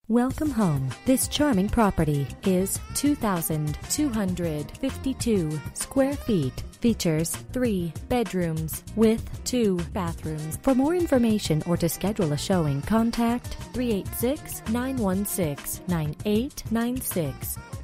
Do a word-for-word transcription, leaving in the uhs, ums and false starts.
Welcome home. This charming property is two thousand two hundred fifty-two square feet. Features three bedrooms with two bathrooms. For more information or to schedule a showing, contact three eight six, nine one six, nine eight nine six.